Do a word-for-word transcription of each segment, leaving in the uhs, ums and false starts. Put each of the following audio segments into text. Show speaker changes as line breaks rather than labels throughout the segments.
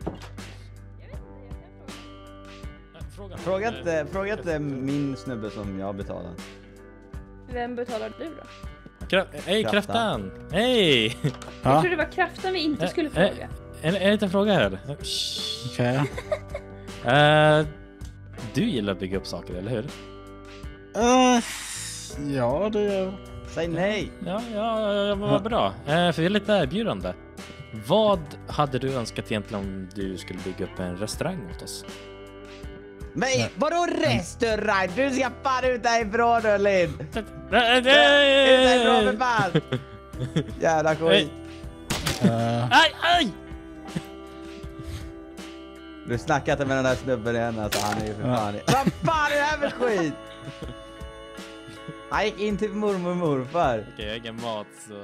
Fråga,
Fråga inte, fråga inte min snubbe som jag betalar.
Vem betalar du då?
Kra- Hej,
Kraftan.
Kraftan! Hej!
Jag trodde det var Kraften vi inte skulle
Eh,
fråga.
En, en liten fråga här.
Okej.
Eh, du gillar att bygga upp saker, eller hur?
Uh, ja, det gör.
Säg nej!
Ja, ja, ja, ja men vad bra. Eh, för vi är lite erbjudande. Vad hade du önskat egentligen om du skulle bygga upp en restaurang åt oss?
Men vadå restaurang? Du ska fan ut därifrån nu, Linn! Ut
Nej,
därifrån för fan! Jävla skit!
Uh,
aj, aj!
Du snackar inte med den där snubben igen, alltså han är ju för
Ja.
fan. Vad fan är det här för skit? Han gick in till mormor och morfar.
Okej, jag har ingen mat så...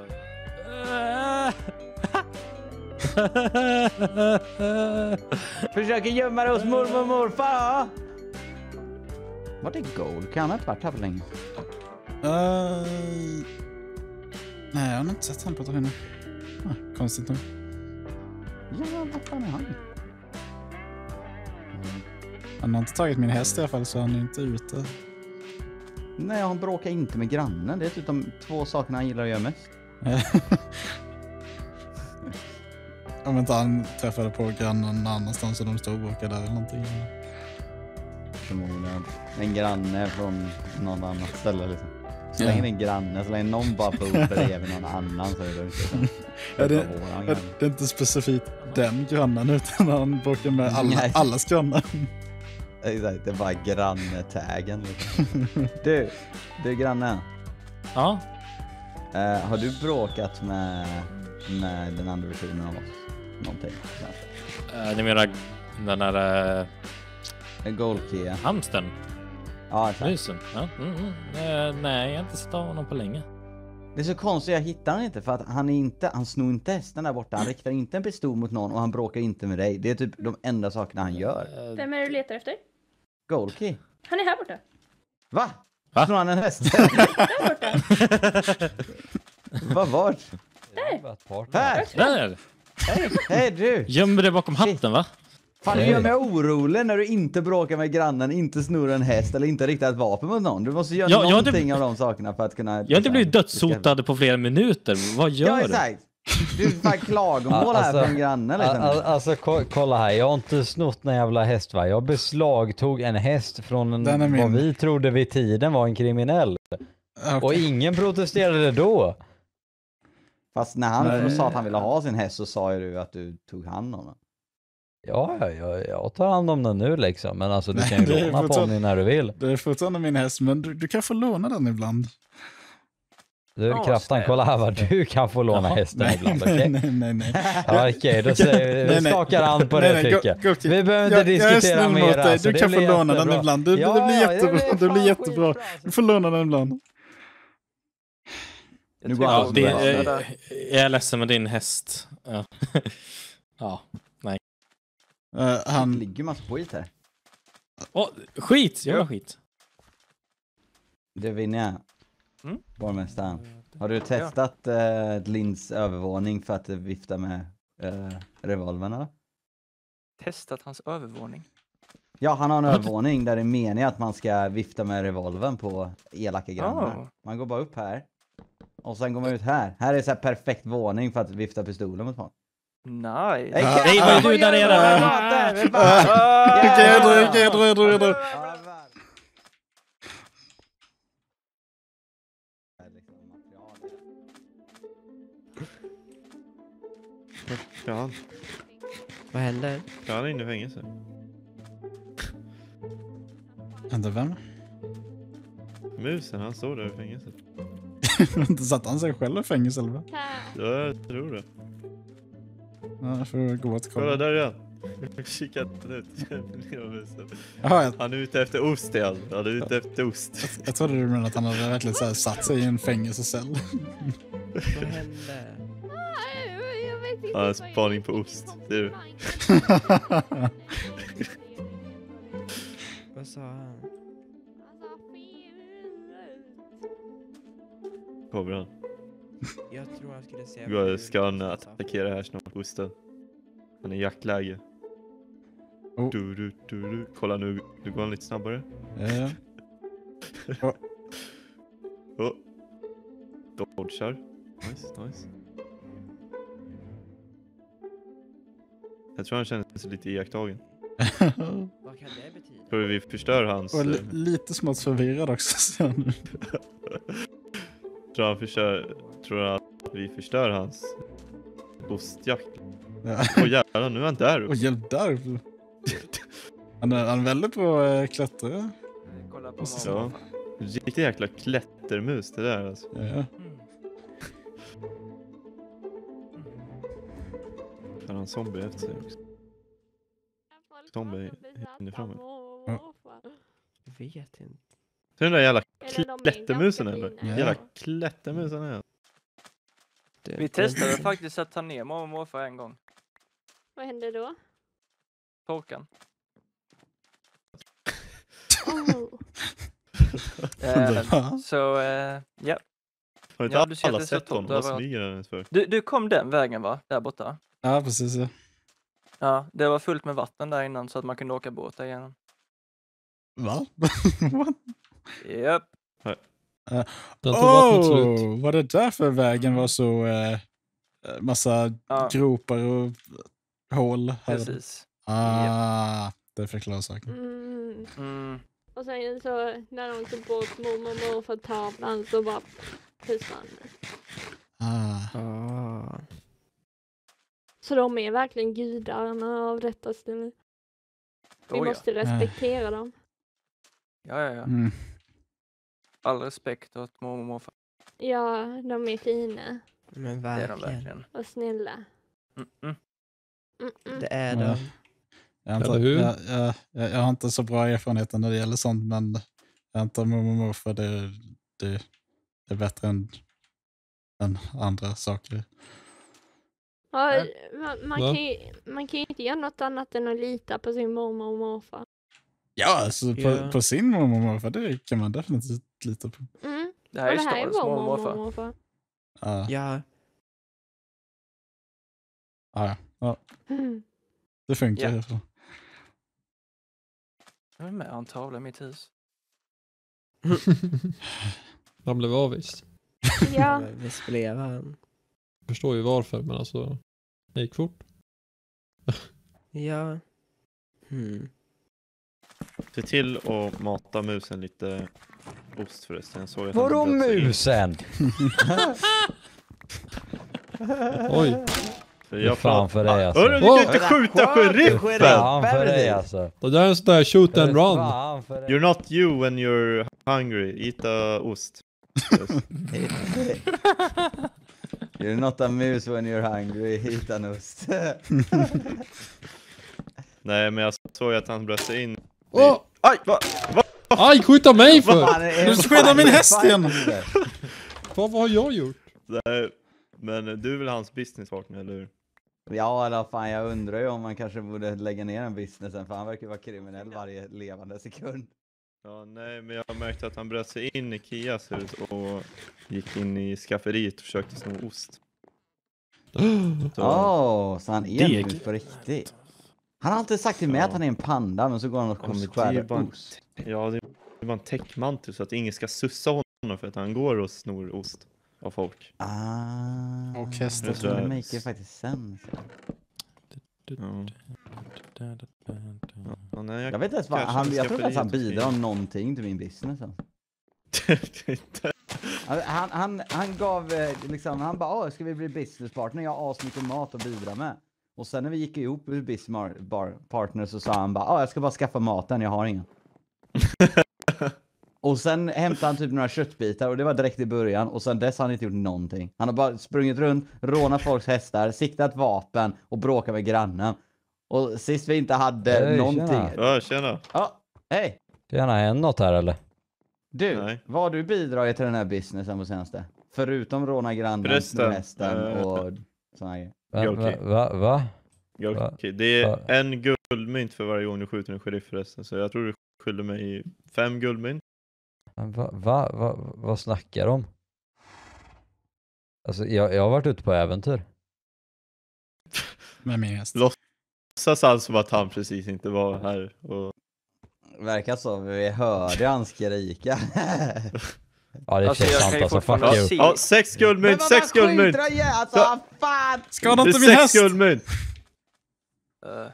Försöker gömma dig hos mormor och morfar, ja? Vad är gold? Kan han inte varit här för länge?
uh, nej, jag har inte sett han på ett inne. Ah, konstigt nog.
Ja, vad fan är han?
Han har inte tagit min häst i alla fall, så han är inte ute.
Nej, han bråkar inte med grannen. Det är typ de två sakerna han gillar att göra mest.
Om inte han träffade på grannen någon annanstans och de stod och bråkade där eller någonting.
Förmodligen. En granne från någon annan ställe liksom. Så länge det är en granne, så länge någon bara bor bredvid någon annan så är det lugnt.
Ja, det, ja, det är inte specifikt den grannen utan han bråkar med alla, allas grannar.
Exakt, det är bara grannetaggen liksom. Du, du granne.
Ja,
Uh, har du bråkat med, med den andra versionen av oss? Någonting?
eh, ni menar den där eh,
En gold key.
hamstern?
Ja, exakt.
Musen? Ja. Mm, mm. Eh, nej, jag har inte sett av honom på länge.
Det är så konstigt, jag hittar han inte för att han är inte, han snor inte hästen där borta. Han riktar inte en pistol mot någon och han bråkar inte med dig. Det är typ de enda sakerna han gör.
Eh,
Vem är det du letar efter?
Gold key.
Han är här borta.
Va?
Va?
Snor han en häst?
Där borta.
Vad var det?
Där.
Här!
där!
Hej, hej du!
Gömmer det bakom hatten, va?
Fan, du gör mig orolig när du inte bråkar med grannen, inte snor en häst eller inte riktar ett vapen mot någon. Du måste göra
Ja, jag har
någonting
inte-
av de sakerna för att kunna...
Jag har inte blivit dödshotad på flera minuter. Vad gör
Ja,
du?
exakt. Du är fan klagomål här
Alltså-
från grannen liksom.
Al- Alltså ko- kolla här, jag har inte snott en jävla häst, va? Jag beslagtog en häst från en,
Den är min.
vad vi trodde vid tiden var en kriminell.
Okay.
Och ingen protesterade då.
Fast när han
Nej.
sa att han ville ha sin häst så sa ju du att du tog hand om den.
Ja, ja, ja, jag tar hand om den nu liksom. Men alltså du
Nej,
kan ju
det är
låna på
fortfarande-
mig när du vill.
Det är fortfarande min häst, men du, du kan få låna den ibland.
Du,
Ja,
Kraftan,
snällt.
kolla här vad du kan få låna
Jaha.
hästen
Nej,
ibland,
nej,
okej?
nej, nej, nej.
Ja, okej, då säger,
Nej, nej.
skakar han på
Nej,
det
nej, go-
tycker jag.
go to-
Vi behöver inte
Jag- jag är
diskutera
snäll
mer.
mot dig.
Alltså,
Du
det
kan få
blir
låna den
jättebra.
ibland. Du- det
Ja,
blir
ja,
jättebra. Det blir
fan
jättebra.
skitbra, alltså.
Du får låna den ibland.
Nu går
Ja,
han
det,
det,
eh,
där.
jag är ledsen med din häst. Ja, ja nej.
Uh,
Det
han...
ligger massa skit här.
Åh, skit! Jävla skit.
Det vinner jag.
Mm.
Borgmästaren. Har du testat uh, Linds övervåning för att uh, vifta med uh, revolvern eller?
Testat hans övervåning.
Ja, han har en övervåning där det är meningen att man ska vifta med revolvern på elaka grannar.
Oh.
Man går bara upp här. Och sen går man ut här. Här är så här perfekt våning för att vifta pistolen mot honom.
Nej.
Hey,
Ah,
Nej, vad är du där nere?
Okej, jag drar, jag drar, jag drar, jag drar, jag drar.
Ja,
Vad händer?
ja, han är inne i fängelse.
Vänta, vem?
Musen, han står där i fängelset.
Inte satt han sig själv i fängelse eller vad?
Ja, jag tror det.
Ja, jag får gå och
Kolla,
kolla.
där är han. Kika inte ut. Musen.
Jaha, jag,
Han är ute efter ost igen. Han är ute efter ost.
jag trodde du menade att han hade verkligen så här satt sig i en fängelsecell.
Vad händer?
Jag vet inte
Han har
vad
spaning
jag-
på ost. Ser du?
Vad sa han?
Kommer han.
Jag tror han skulle säga...
Går- Ska han attackera här snart, osten? Han är i jaktläge.
Oh.
Du, du, du, du. Kolla nu, nu går han lite snabbare.
Ja. Oh.
Oh. Dodgar. Nice, nice. Jag tror han känner sig lite iakttagen.
Vad kan det betyda?
Tror vi förstör hans...
Och li-
eh,
lite smått förvirrad också. ser jag nu.
tror han förstör... Tror han att vi förstör hans ostjakt.
Ja.
Åh jävlar, nu är han där.
Och hjälp där. Han är, han är väldigt bra äh, klättrare.
Kolla på
Och
Ja. Riktigt jäkla klättermus det där alltså.
Ja.
Mm.
Har han zombie efter sig också? Zombie inifrån mig.
Jag vet inte.
Så den där jävla
Eller de är
klättermusen
ganska
eller?
fina.
Jävla klättermusen är.
Det,
Vi testade faktiskt att ta ner mormor och morfar en gång.
Vad händer då?
Torkan.
Oh.
Eh, så, eh, ja.
Har inte
Ja, du ser att
alla
det är så
sett honom?
tomt
Vad
överallt.
smyger han ens för?
Du, du kom den vägen va? Där borta.
Ja, precis. Ja.
Ja, det var fullt med vatten där innan så att man kunde åka båt där igenom.
Va? What?
Japp.
Den tog vattnet slut.
Oh, var det därför vägen var så äh, massa
Ja,
gropar och hål? Här?
precis.
Ah, det förklarar saken.
Mm.
Mm.
Och sen så när de tog bort mormor och morfar tavlan så bara försvann det.
Ah.
Ah.
Så de är verkligen gudarna av detta ställe. Vi
Oh, ja.
måste respektera dem.
Ja, ja, ja.
Mm.
All respekt åt mormor och morfar.
Ja, de är fina
Men
Det är de
verkligen.
verkligen.
och snälla.
Mm -mm.
Mm -mm.
Det är
Ja.
de.
Jag, antar,
Eller hur?
jag, jag, jag, jag har inte så bra erfarenheter när det gäller sånt, men jag antar mormor och morfar det, det, det är bättre än, än andra saker.
Ja, man, man,
Va?
kan ju, man kan ju inte göra något annat än att lita på sin mormor och morfar.
Ja, alltså på,
Ja.
på sin mormor och morfar, det kan man definitivt lita på.
Mm.
Det
Och
här är
det här är
stadens
vår
mormor och
mormor och
morfar.
morfar.
Ja,
Ja.
ja, ja,
Mm.
det funkar i
Ja.
alla fall.
Jag är med en tavla i mitt hus.
Han blev avvist.
Ja,
Men visst blev han.
Jag förstår ju varför, men alltså det gick fort.
Ja. Hmm.
Se till att mata musen lite ost förresten. Jag såg att
Vadå
han bröt sig in.
musen?
Oj,
För
Det är fan för dig, alltså.
Hörru, du kan inte skjuta sheriffen!
Fan för dig alltså.
det där är en sån där shoot and run.
Fan för dig.
You're not you when you're hungry. Eat a ost. Yes.
You're not a moose when you're hungry, hit an ost.
Nej, men jag såg att han bröt sig in.
Åh!
Aj! Va? Va?
Aj, skjuta mig för!
Fan, är-
Du skedar min häst igen!
Vad, vad har jag gjort?
Nej, men du är väl hans businesspartner, eller hur?
Ja, eller fan, jag undrar ju om man kanske borde lägga ner den businessen, för han verkar ju vara kriminell varje levande sekund.
Ja, nej, men jag märkte att han bröt sig in i Kias hus och gick in i skafferiet och försökte sno ost. Så,
Åh, så han är en
Deg.
mus på riktigt. Han har alltid sagt till mig
Ja.
att han är en panda, men så går han och
Ja, men det är
skär
ju bara en-
ost.
ja, det är bara en täckmantel så att ingen ska sussa honom för att han går och snor ost av folk.
Ah,
Och hästar.
det skulle make faktiskt sense.
Ja. Ja, nej,
Jag vet inte ens vad,
kanske
han,
ska
jag tror inte ens han
för det.
bidrar någonting till min business. Alltså. Han, han, han, han gav eh, liksom, han bara, åh, ska vi bli businesspartner? Jag har asmycket mat att bidra med. Och sen när vi gick ihop ur businesspartner så sa han bara, åh, jag ska bara skaffa maten, jag har ingen. Och sen hämtade han typ några köttbitar och det var direkt i början. Och sen dess har han inte gjort någonting. Han har bara sprungit runt, rånat folks hästar, siktat vapen och bråkat med grannen. Och sist vi inte hade
Hej,
någonting.
tjena.
Ja, tjena.
Ja, hej!
Det gärna hänt något här eller?
Du,
Nej.
vad har du bidragit till den här businessen på senaste? Förutom råna grannen,
Förresten,
sno hästen
eh,
och såna grejer.
Va?
Ja,
Va?
okej.
va, va?
Ja,
Va?
okej. Det
Va?
är en guldmynt för varje gång du skjuter en sheriff förresten. Så jag tror du skyller mig fem guldmynt.
Men Va? Va? Va? Vad snackar de om? Alltså jag, jag har varit ute på äventyr.
Med min häst.
Låt- låtsas alltså att han precis inte var här. Och...
Verkar så, vi hörde han skrika.
Ja, det
Alltså,
känns
jag
sant
kan ju
alltså.
fortfarande
Fuck you.
se-
Ja, sex guldmynt, sex guldmynt!
Alltså,
Så-
fan!
Skada
Det
inte
är
min
sex
häst!
guldmynt!
Eh,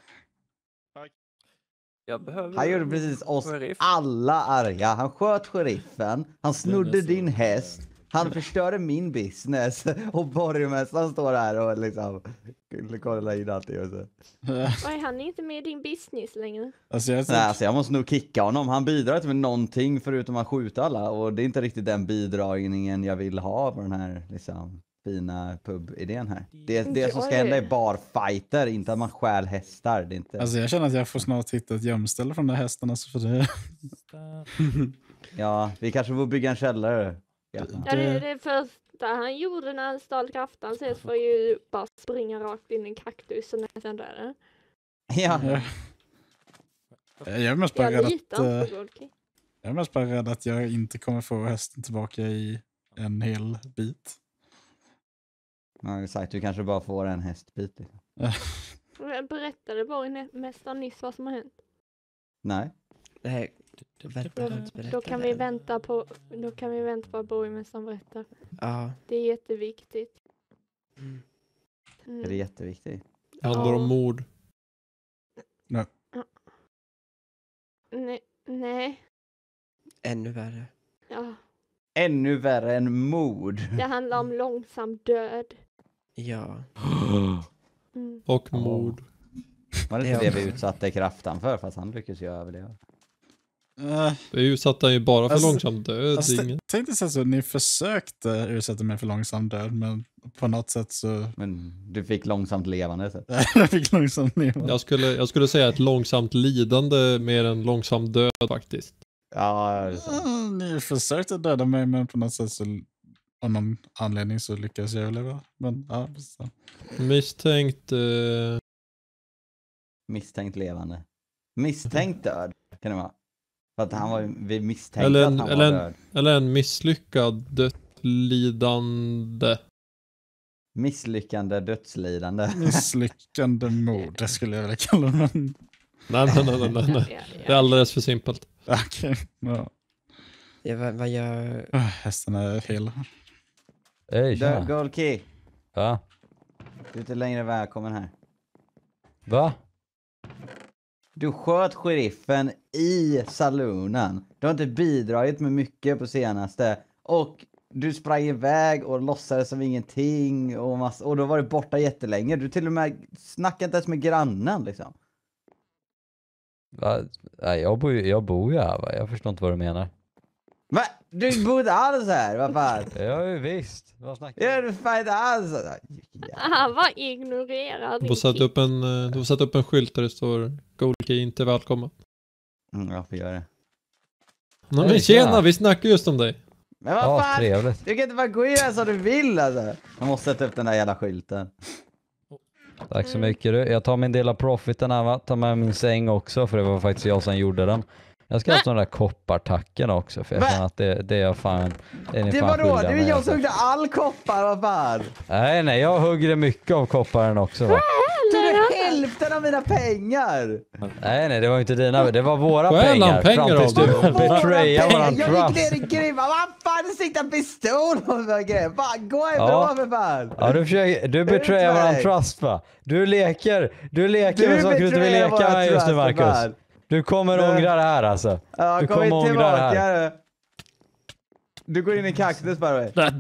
jag behöver...
Han gjorde precis oss
sheriff.
alla arga. Han sköt sheriffen, han snodde
så-
din häst, han förstörde min business och borgmästaren står här och liksom kollar in allt det och så.
Oj, han är inte med i din business längre.
Alltså jag,
Nej, alltså jag måste nog kicka honom. Han bidrar inte med någonting förutom att skjuta alla och det är inte riktigt den bidragningen jag vill ha på den här liksom fina pub-idén här. Det, det som ska
Oj.
hända är barfighter, inte att man stjäl hästar. Det är inte...
alltså jag känner att jag får snart hitta ett gömställe från den här hästen. Alltså för det.
Ja, vi kanske får bygga en källare. Ja.
Ja, det, det första han gjorde när han stal kraftan ses var ju bara springa rakt in i en kaktus och nästan döda.
Ja.
Ja. Jag är mest bara
Jag
rädd att,
litar
eh,
inte på Goldkey.
jag är mest bara rädd att jag inte kommer få hästen tillbaka i en hel bit.
Ja, exakt. Du kanske bara får en hästbit. Liksom.
Jag berättade borgmästaren nyss vad som har hänt.
Nej.
Nej, du
Då,
behöver inte berätta
då kan
det.
vi vänta på då kan vi vänta på att borgmästaren berättar.
Ja.
Det är jätteviktigt.
Mm.
Mm.
Är det jätteviktigt?
Det handlar om
Ja.
mord.
Nej, nej.
Ännu värre.
Ja.
Ännu värre än mord.
Det handlar om långsam död.
Ja.
Mm.
Och
Ja.
mord.
Var det
Ja.
inte det vi utsatte kraften för? Fast han lyckades ju överleva.
Uh,
Det är ju satt ju bara för
Alltså-
långsam död.
alltså,
ingen...
tänk dig så att ni försökte utsätta mig för långsam död, men på något sätt så
Men du fick långsamt levande. Så.
jag fick långsamt ner.
jag, skulle, jag skulle säga ett långsamt lidande mer än långsam död faktiskt.
Ja, det är sant.
Ah, ni försökte döda mig, men på något sätt så av någon anledning så lyckades jag överleva. Men ja, så.
Misstänkt... Eh...
Misstänkt levande. Misstänkt död kan det vara. För att han var ju, vi misstänkte
Eller
att
en,
han
eller,
var
en,
död.
eller en misslyckad dödlidande.
Misslyckande dödslidande.
Misslyckande mord, det skulle jag vilja kalla det. Men...
Nej, nej, nej, nej, nej.
Ja,
Det är
ja.
alldeles för simpelt.
Okej, ja.
Ja, vad, vad gör...
Ah, hästen är hel.
Hej,
Dö-
tjena.
Goldkey,
Va?
du är inte längre välkommen här.
Va?
Du sköt sheriffen i saloonen. Du har inte bidragit med mycket på senaste. Och du sprang iväg och låtsades som ingenting. Och, massa, och då var du borta jättelänge. Du till och med snackade inte ens med grannen liksom.
Va? Nej, jag bor ju jag bor ju här, va? Jag förstår inte vad du menar.
Va? Du bodde alls här? Vad fan?
Ja, ju visst. Vad snackar
Ja,
du?
du fan inte alls. Ja.
Han var ignorerad.
Du får sätta upp en, eh, du får sätta upp en skylt där det står Goldkey inte välkommen.
Mm, jag får göra det.
Nej,
Hej,
men tjena,
tjena.
vi snackar just om dig.
Men vad
Ja,
fan?
trevligt.
Du kan inte bara gå in här som du vill alltså. Jag måste sätta upp den där jävla skylten.
Tack så mycket du. Jag tar min del av profiten här, va? Tar med min säng också, för det var faktiskt jag som gjorde den. Jag ska ha den där koppartacken också, för jag
Va?
känner att det, det är jag fan... Det är ni
Det
fan
var då,
skyldiga
det är
mig,
jag
alltså.
som huggde all koppar, vad fan?
Nej, nej, jag hugger mycket av kopparen också, va?
Tog du hälften av mina pengar?
Nej, nej, det var inte dina, det var våra
Stjäl han
pengar.
pengar
Fram tills
av
du
dig?
betrayar våran
Jag gick
trust.
ner i grimma, vad fan, du siktar pistol på mig grejer. Fan, gå
Ja.
ifrån för fan.
Ja, du, försöker, du betrayar
Ut
våran
väg.
trust, va? Du leker, du leker med saker du inte vill
betrayar
leka
våran
med just nu,
trust, för
Marcus.
fan.
Du kommer
Du-
ångra det här, alltså.
Ja,
Du
kom
kommer
in
ångra det
tillbaka
här.
nu. Du går in i kaktus bara. vet.
Va?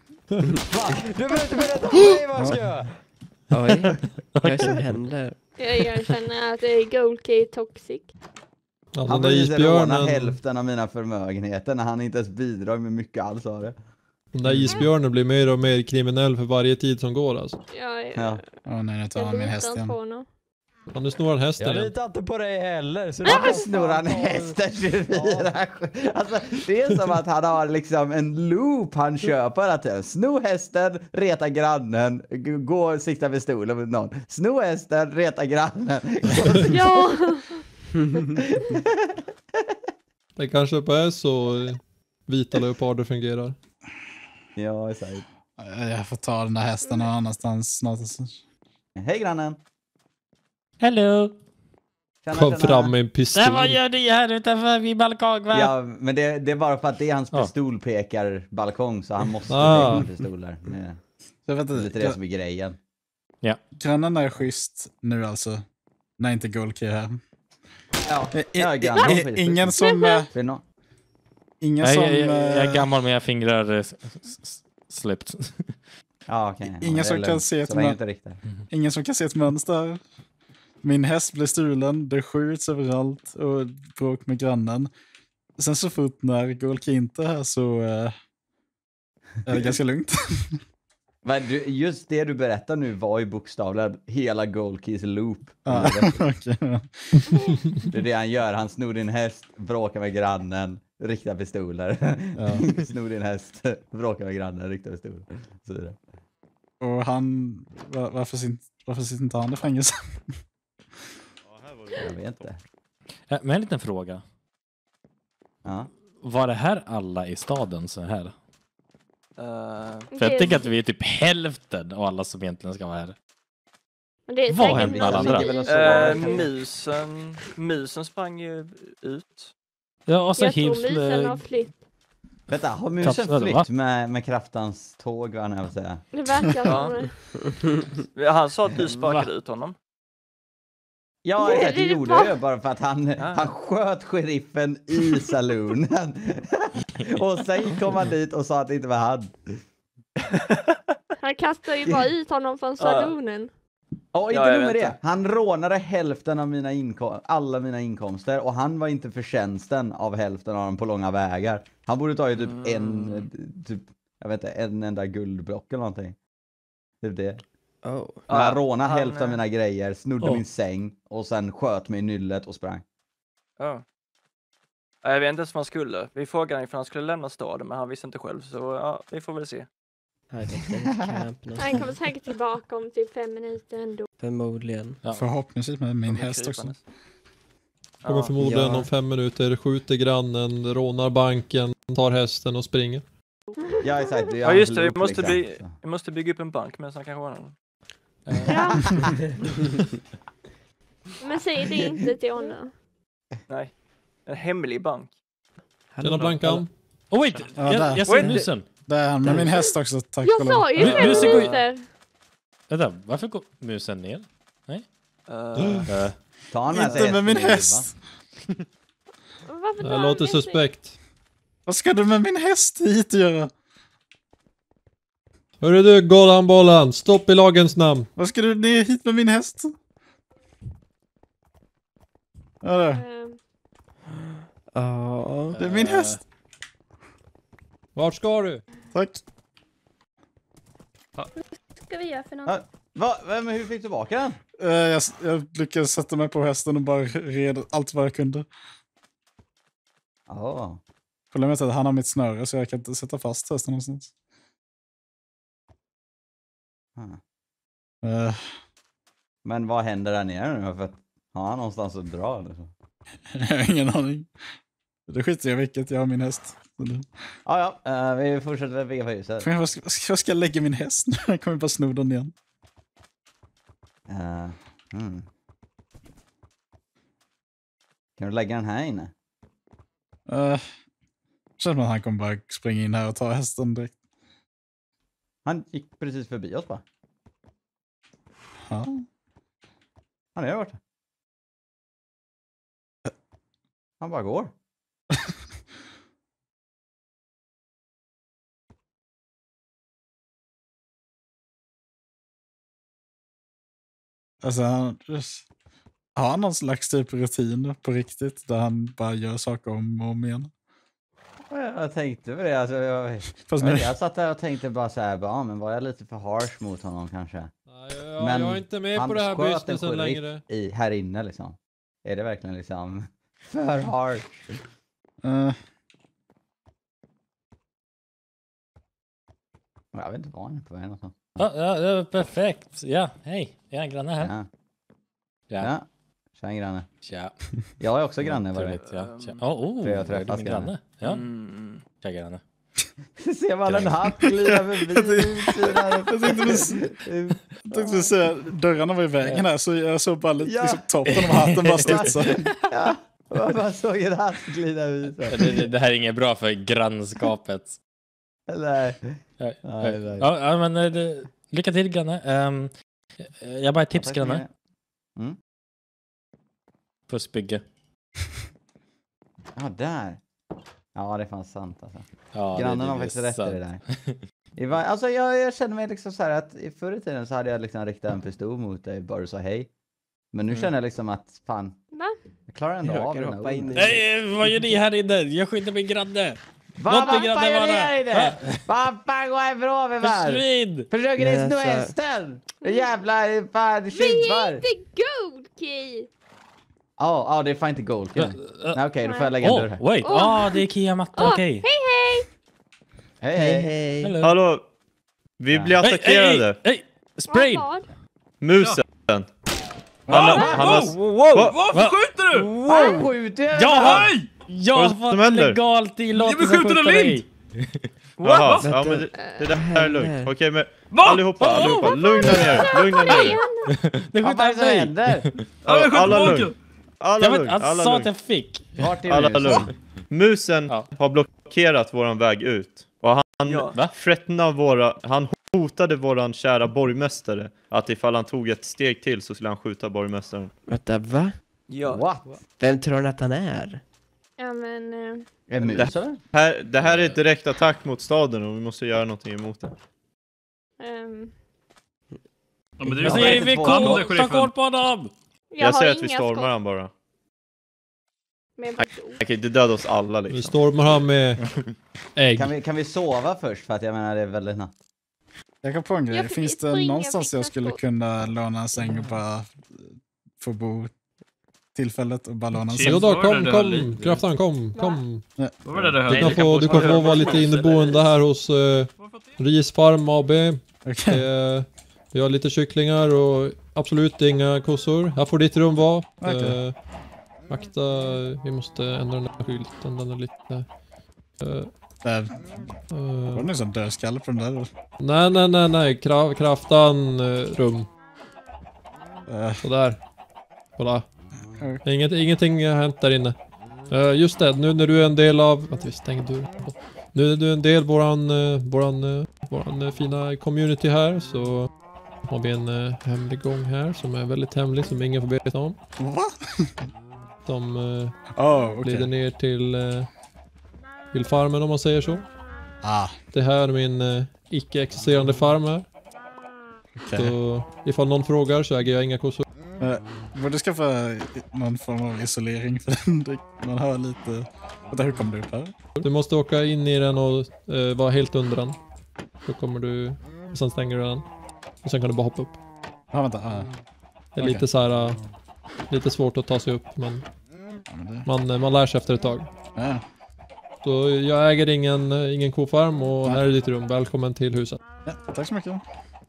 Du behöver inte berätta för mig vad jag ska göra.
Oj, vad är det som händer?
Jag, jag känner att det är Goldkey toxic.
Ja,
Han
den där
precis råna
isbjörnen,
hälften av mina förmögenheter när han inte ens bidrar med mycket alls av det.
den där isbjörnen blir mer och mer kriminell för varje tid som går alltså.
Jag, jag,
Ja.
Åh nej, nu tar han min häst
litar
igen.
på honom.
Ja, nu snor han hästen
Jag
igen.
litar inte på dig heller. Så
Varför
kan
snor han
fan ta-
hästen tjugofyra? Alltså, det är som att han har liksom en loop han köper hela tiden. Sno hästen, reta grannen, g- gå och sikta med stolen mot någon. Sno hästen, reta grannen.
Ja!
Det kanske bara är så eh, vita leoparder fungerar.
Ja, exakt.
Jag får ta den där hästen någon annanstans snart.
Hej grannen.
Hello!
Tjena,
Kom
tjena.
fram med en pistol.
Nej, vad gör ni här utanför vid balkong, va?
Ja, men det, det är bara för att det är hans
Ja.
pistolpekarbalkong så han måste
Ah.
peka med pistoler. Det
Jag vet
är lite
inte,
det
jag,
som är grejen.
grannarna är schysst nu alltså. När inte Goldkey är här.
Ja,
I, i,
ja,
i,
grannar
i,
skiter.
ingen som... eh,
Det är nå-
Ingen
Jag,
som...
jag, jag, jag är
eh,
gammal men jag fingrar eh, s- s- släppt.
Ja, okej.
Ingen
Ja, det är
som kan
lugnt.
se ett
Så länge
mö-
inte riktigt.
Ingen som kan se ett mönster. Min häst blir stulen, det skjuts överallt och bråk med grannen. Sen så fort när Goldkey inte är här så eh, är det ganska lugnt.
Men du, just det du berättar nu var ju bokstavligen hela Goldkeys loop.
Ja, okej.
Det är det han gör. Han snor din häst, bråkar med grannen, riktar pistoler.
Ja.
snor din häst, bråkar med grannen, riktar pistoler. Så är det.
Och han... var- Varför, sin, varför sitter inte han i fängelse?
Ja, här var det.
Jag vet inte.
Ja, men en liten fråga.
Ja.
Var det här alla i staden så här?
Eh,
För jag tänker att vi är typ hälften av alla som egentligen ska vara här.
Men det är
Vad
säkert
hände med
någon
alla
som
andra?
ligger
Eh,
så
eh,
bra.
musen, musen sprang ju ut.
Ja, och så
Jag tror
Hibs
musen har
med...
flytt.
Vänta, har musen
Kapslar, va?
flytt med, med kraftans tåg, vad jag vill säga?
Det verkar
Ja.
som det.
Han sa att du sparkade ut honom.
Ja,
Nej,
exakt, det
det är
gjorde
bara-
jag ju bara för att han,
Ja.
han sköt sheriffen i saloonen. Och sen kom han dit och sa att det inte var han.
Han kastar ju bara ut honom från salonen.
Och inte
Ja, jag
nog med
vet
det.
inte.
Han rånade hälften av mina inkom- alla mina inkomster och han var inte förtjänsten av hälften av dem på långa vägar. Han borde ta ju typ
Mm.
en, typ, jag vet inte, en enda guldblock eller någonting. Typ det.
Oh.
Men han
Ja,
rånade
han,
hälften av
eh,
mina grejer, snodde
Oh.
min säng och sen sköt mig i nyllet och sprang.
Ja. Jag vet inte ens vad han skulle. Vi frågade ifall han skulle lämna staden, men han visste inte själv. Så ja, vi får väl se.
Här är ett camp någonstans.
Han kommer säkert tillbaka om typ fem minuter ändå.
Förmodligen.
Ja.
Förhoppningsvis med min
Kommer
häst också.
krypandes.
Kommer
Ja.
förmodligen
Ja.
om fem minuter, skjuter grannen, rånar banken, tar hästen och springer.
Ja, exakt. Det är
Ja,
hans
just det, vi
loop,
måste,
liksom.
by- vi måste bygga upp en bank med så han kan råna den.
Ja. Men säg det inte till honom.
Nej, en hemlig bank.
Tjena Blankan.
Oh wait!
Ja,
jag,
där.
jag ser
Wait.
musen.
Det är han med min häst också, tack
Jag
och lov.
sa ju
Nu-
fem
musen går ju-
minuter.
Vänta, varför går musen ner?
Uh,
Uh,
Ta han med sig
Inte med min
hästen,
häst.
Varför
Det
tar han
låter
med sig-
suspekt.
Vad ska du med min häst hit göra?
Hörru du, Golanbollan, stopp i lagens namn.
Vad ska du ner hit med min häst? Ja, det,
Ehm,
Ja.
det är min häst.
Vart ska du?
Tack.
ska vi göra för något?
Ja. Va? Men hur fick du tillbaka den?
Eh, jag, jag lyckades sätta mig på hästen och bara red allt vad jag kunde.
Ja.
Problemet är att han har mitt snöre så jag kan inte sätta fast hästen någonstans.
Hmm.
Eh,
Men vad händer där nere nu? För att, har han någonstans att dra eller så?
jag har ingen aning. Det skiter jag i vilket, jag har min häst. Så det-
Ja, ja. eh, vi fortsätter bygga på huset.
Fan, Vad ska, vad ska- vad ska jag lägga min häst nu? Jag kommer bara sno den igen.
Uh, mm. Kan du lägga den här inne?
Uh, känns som att han kommer bara springa in här och ta hästen direkt.
Han gick precis förbi oss bara.
Ja.
Han är borta. Han bara går.
Alltså, han, har han någon slags typ rutin på riktigt där han bara gör saker om och om igen?
Jag, jag tänkte på det. Alltså, jag,
Fast
jag,
nu,
jag satt där och tänkte bara så här, bara, ja, men var jag lite för harsh mot honom kanske?
Nej, jag,
Men
jag är inte med
han
på det här
sköt en
businessen
sheriff
längre.
i, här inne liksom. Är det verkligen liksom för harsh?
uh,
Jag vet inte vad han är på väg någonstans.
ja, ja, ja, perfekt. Ja, hej. Jag är granne här.
Ja.
Ja.
Ja. Tja granne.
Tja.
Jag är också granne var det.
Trevligt, ja. Tja. Oh, oh,
För jag
är
träffas
du min
granne.
granne? Ja.
Mm.
Tja, granne.
Ser man en hatt glida förbi.
Jag tänkte precis- Jag tänkte säga, dörrarna var i vägen här så jag såg bara lite
Ja.
liksom, toppen av hatten bara studsa.
Ja, man bara såg en hatt glida ut.
Det, det, det här är inget bra för grannskapet.
Nej.
Ja,
Nej, nej.
ja, ja, men eh, det, lycka till granne. Um, jag har bara ett tips
Tack så
granne.
mycket. Mm.
Pussbygge.
Ja, där. Ja, det är fan sant alltså.
Ja,
Grannen
det- det
har
är
faktiskt rätt i
sant.
det där. Det var, alltså jag, jag känner mig liksom så här att i förr i tiden så hade jag liksom riktat en pistol mot dig bara du sa hej. Men nu
Mm.
känner jag liksom att fan,
Va?
jag klarar ändå
Jag
av
kan
den
hoppa
här
in i-
orden.
Nej, vad gör ni här inne? Jag skyddar min granne.
Va,
Låt
vad
mig
fan
granne
gör ni
vara.
här inne?
Va?
Vad fan går ifrån mig var?
Försvinn!
Försöker
Nej,
ni sno
alltså-
hästen? Jävla fan
Vi
tjuvar.
är inte Gold Key!
Ja, ja, det är fan inte gold.
Ja,
Nej, okej, då får jag lägga en
Åh,
dörr här.
wait.
Åh.
Ah, det är Kia matta,
Åh,
okej.
hej hej!
Hej,
Hej
hej.
hej.
Hello.
Hallå! Vi blir
Hej, hej,
attackerade.
hej, hej. Spray!
Vad, vad?
Musen. Han,
Va?
han har...
Wow, wow,
Va?
varför skjuter du?
Han skjuter jag.
Ja! Jag
Vad
har
som
fått
händer?
legalt tillåtelse
Ja, men
att
skjuter
skjuta
du
dig.
Jaha,
Vänta.
ja men det, det där är lugnt. Okej, men
Va?
allihopa, allihopa, lugna ner, lugna ner.
Det
Vad
skjuter
fan
han
som
dig.
händer?
Ja, jag skjuter
Alla
tillbaka.
lugn. Alla
Jag vet,
lugn,
han
alla
sa att
lugn.
jag fick.
Vart är
Alla
musen?
lugn. Musen
Ja.
har blockerat våran väg ut. Och han
Ja.
Va?
threatenade våra, han hotade våran kära borgmästare att ifall han tog ett steg till så skulle han skjuta borgmästaren.
Vänta, va?
Ja.
What?
Vem tror han att han är?
Ja men... eh,
Är det mus eller?
Här, det här är ett direkt attack mot staden och vi måste göra någonting emot det.
ehm,
Ja, men det är ju
Jag
Ja,
säger
men-
vi
Ta
kom,
det,
ta
sheriffen.
koll på honom.
jag,
Jag,
har
säger att vi
inga
stormar
skott
han bara.
med pistol.
Jag kan inte döda oss alla
Vi
liksom.
stormar han med ägg.
Kan vi, kan vi sova först? För att jag menar det är väldigt natt.
Jag kom på en grej.
Jag fick
Finns det
springa,
någonstans
jag
jag
fick
skulle
gå.
kunna låna en säng och bara eh, få bo tillfället och bara låna en
Shit.
säng?
Jo då,
Var
kom,
det
kom,
lite?
Kraftan, kom, kom.
Vad var det du
Du
hörde?
kan få, du kan få vara lite inneboende här hos uh, Risfarm A B.
Okej.
Eh, vi har lite kycklingar och absolut inga kossor. Här får ditt rum vara.
Okej.
Eh, akta, vi måste ändra den här skylten, den är lite... eh,
Där.
eh,
Var det en sån dödskalle på den där?
nej, nej, nej, nej. Kra kraftan uh, rum.
Uh,
Sådär. Kolla.
Okej.
Inget, ingenting har hänt där inne. Eh, just det, nu när du är en del av... Vänta, vi stänger dörren. Nu är du en del av våran, uh, våran, uh, våran uh, fina community här så har vi en uh, hemlig gång här som är väldigt hemlig som ingen får veta om.
Va?
Som uh,
Oh, okej.
leder ner till, uh, till farmen om man säger så.
Ah,
Det här är min uh, icke-existerande farm här.
okej.
Så ifall någon frågar så äger jag inga kossor.
Uh, borde skaffa någon form av isolering för den. Det- Man hör lite... Vänta, hur kom du upp här?
Du måste åka in i den och uh, vara helt under den. Då kommer du... Och sen stänger du den. Och sen kan du bara hoppa upp.
Ja, vänta. Ah.
Det är
Okej.
lite så här, uh, lite svårt att ta sig upp, men
Ja, men det...
man, uh, man lär sig efter ett tag.
Ja.
Så jag äger ingen, uh, ingen kofarm och här är ditt rum. Välkommen till huset.
Ja, tack så mycket.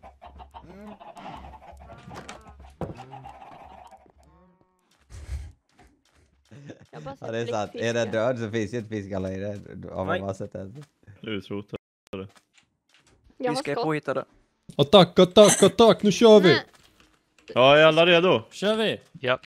Jag har bara
Ja,
sett
det är sant.
bläckfiskar.
Är den död så finns ju inte fiskalla i det. Har man
Nej.
bara sett det.
Utrota.
Jag har
Fiskar är
skott.
påhittade.
Attack, attack, attack! Nu kör vi!
Nej,
Ja, är alla redo?
Kör vi.